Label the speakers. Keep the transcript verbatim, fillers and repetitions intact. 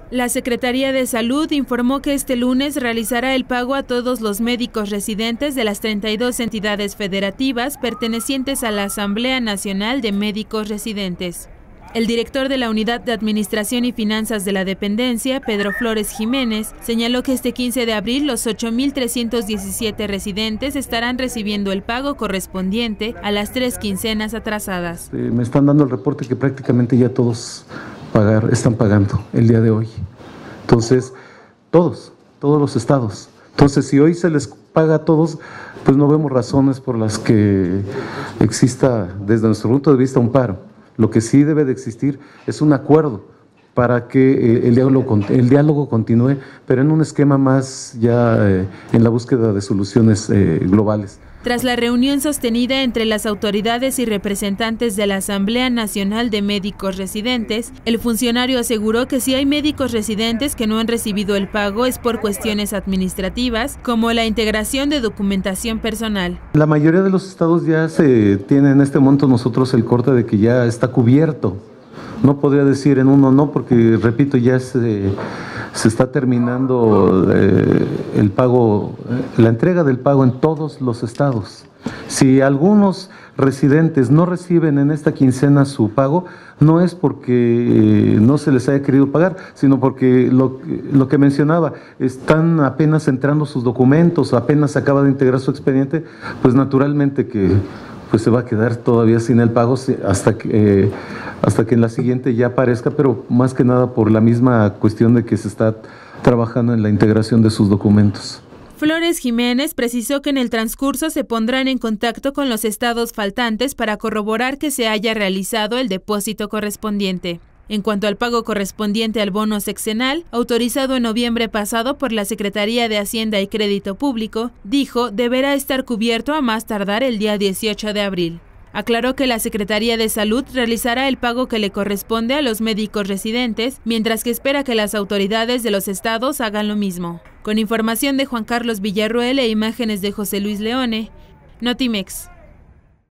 Speaker 1: La Secretaría de Salud informó que este lunes realizará el pago a todos los médicos residentes de las treinta y dos entidades federativas pertenecientes a la Asamblea Nacional de Médicos Residentes. El director de la Unidad de Administración y Finanzas de la dependencia, Pedro Flores Jiménez, señaló que este quince de abril los ocho mil trescientos diecisiete residentes estarán recibiendo el pago correspondiente a las tres quincenas atrasadas.
Speaker 2: Me están dando el reporte que prácticamente ya todos pagar, están pagando el día de hoy. Entonces, todos, todos los estados. Entonces, si hoy se les paga a todos, pues no vemos razones por las que exista, desde nuestro punto de vista, un paro. Lo que sí debe de existir es un acuerdo para que el diálogo, el diálogo continúe, pero en un esquema más ya eh, en la búsqueda de soluciones eh, globales.
Speaker 1: Tras la reunión sostenida entre las autoridades y representantes de la Asamblea Nacional de Médicos Residentes, el funcionario aseguró que si hay médicos residentes que no han recibido el pago es por cuestiones administrativas, como la integración de documentación personal.
Speaker 2: La mayoría de los estados ya se tiene en este momento nosotros el corte de que ya está cubierto. No podría decir en uno no, porque repito, ya se, se está terminando eh, el pago, eh, la entrega del pago en todos los estados. Si algunos residentes no reciben en esta quincena su pago, no es porque eh, no se les haya querido pagar, sino porque lo, lo que mencionaba, están apenas entrando sus documentos, apenas acaba de integrar su expediente, pues naturalmente que pues se va a quedar todavía sin el pago hasta que, eh, hasta que en la siguiente ya aparezca, pero más que nada por la misma cuestión de que se está trabajando en la integración de sus documentos.
Speaker 1: Flores Jiménez precisó que en el transcurso se pondrán en contacto con los estados faltantes para corroborar que se haya realizado el depósito correspondiente. En cuanto al pago correspondiente al bono sexenal, autorizado en noviembre pasado por la Secretaría de Hacienda y Crédito Público, dijo deberá estar cubierto a más tardar el día dieciocho de abril. Aclaró que la Secretaría de Salud realizará el pago que le corresponde a los médicos residentes, mientras que espera que las autoridades de los estados hagan lo mismo. Con información de Juan Carlos Villarroel e imágenes de José Luis Leone, Notimex.